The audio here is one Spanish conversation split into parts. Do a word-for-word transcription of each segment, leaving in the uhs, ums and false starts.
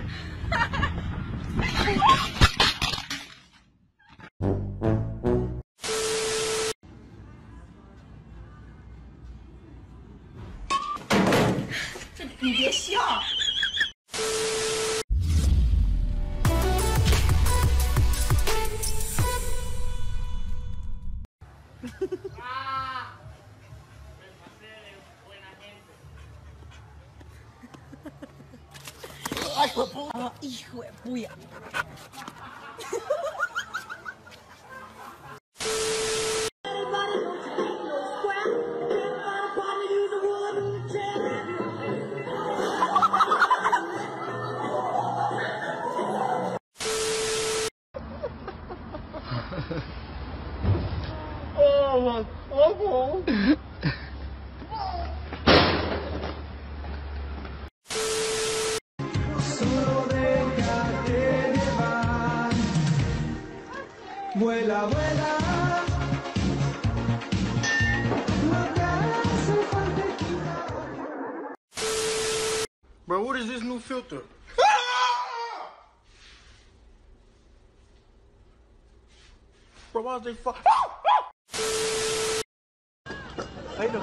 你别笑。 啊！me pasé de buena gente. Ay, hijo de puta. Ah, hijo de puya. Oh, oh, Solo déjate llevar. Vuela, vuela. No te hace falta quitar. Bro, what is this new filter? Bro, why is they fuck? Hey, no.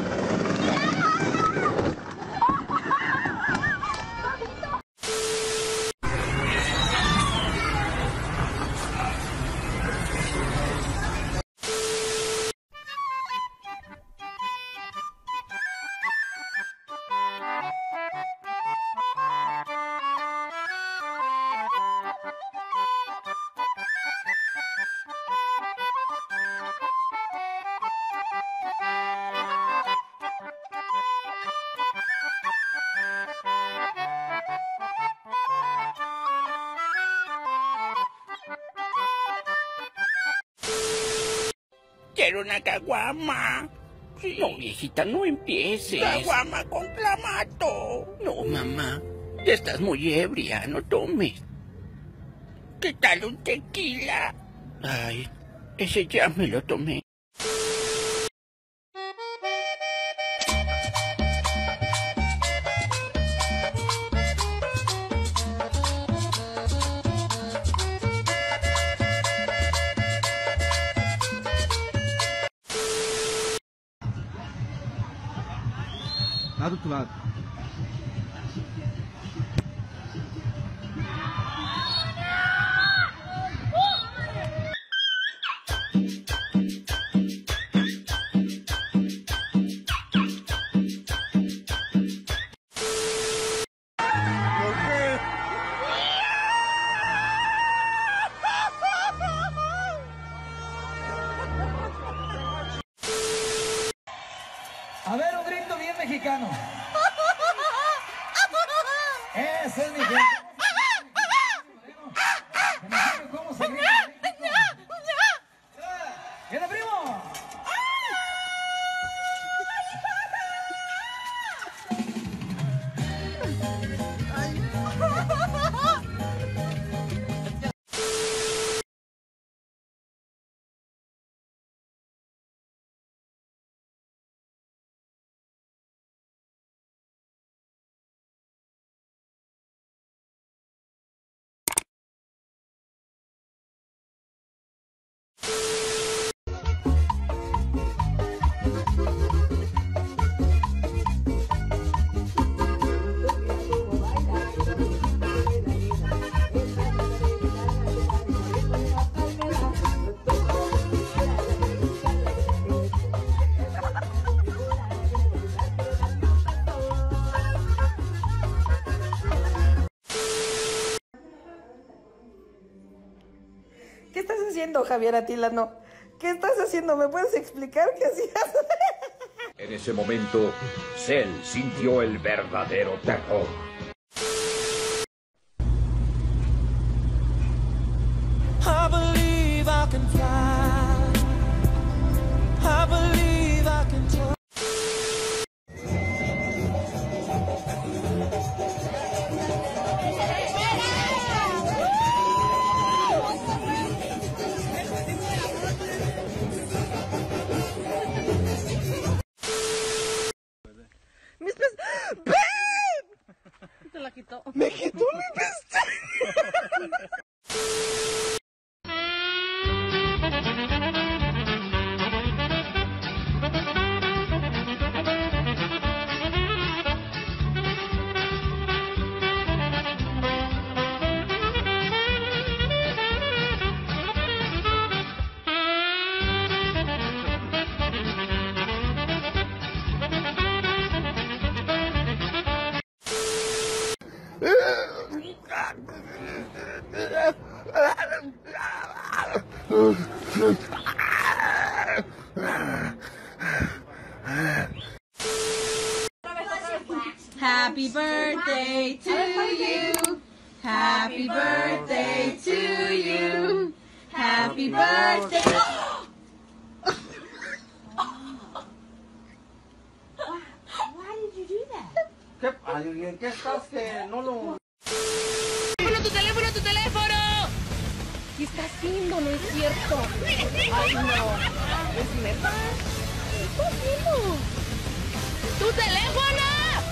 Quiero una caguama. Sí. No, viejita, no empieces. Caguama con clamato. No, mamá. Ya estás muy ebria, no tomes. ¿Qué tal un tequila? Ay, ese ya me lo tomé. Lá do outro lado. A ver, un grito bien mexicano. Ese es mi grito. ¿Cómo se grita? ¡Viene, primo! ¿Qué estás haciendo, Javier Atilano? ¿Qué estás haciendo? ¿Me puedes explicar qué hacías? En ese momento, Cell sintió el verdadero terror. I believe I can fly. I believe I can fly. Mis pies. ¡Ven! Te la quitó. Me quitó mi pestaña. Happy birthday to you. Happy birthday to you. Happy birthday. Why did you do that? ¿Qué? Ay, ¿en qué estás que no lo...? ¡Teléfono, tu teléfono, tu teléfono! ¿Qué está haciendo? No es cierto. Ay, no. ¿Es neta? ¿Qué está haciendo? ¡Tu teléfono!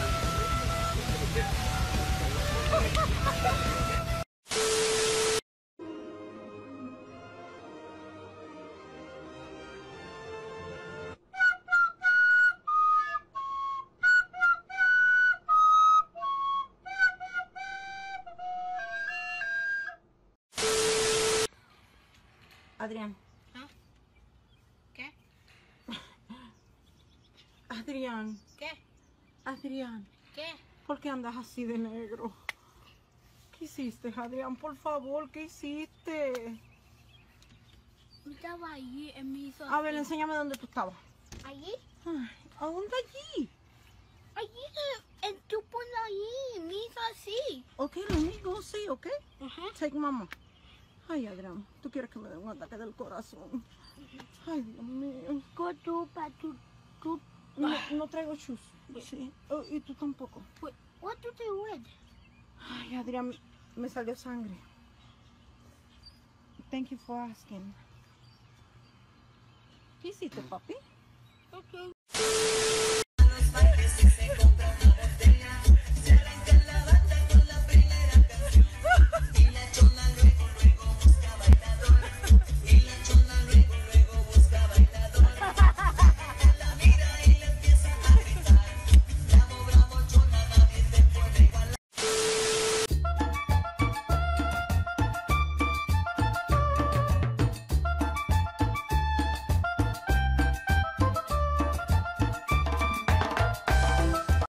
Adrián. ¿Ah? ¿Qué? Adrián. ¿Qué? Adrián. ¿Qué? ¿Por qué andas así de negro? ¿Qué hiciste, Adrián? Por favor, ¿qué hiciste? Estaba allí en mi hizo. A ver, enséñame dónde tú estabas. ¿Allí? Ay, ¿a dónde allí? Allí, en tu ponlo allí, me hizo así. Ok, lo mismo, sí, ok. Ajá. Take mama. Ay, Adrián, tú quieres que me dé un ataque del corazón. Ay, Dios mío. Go tú, pa tú, tú. No, no traigo shoes. Sí. Oh, y tú tampoco. What, what do they wear? Ay, Adrián, me salió sangre. Thank you for asking. ¿Qué hiciste, papi? Okay.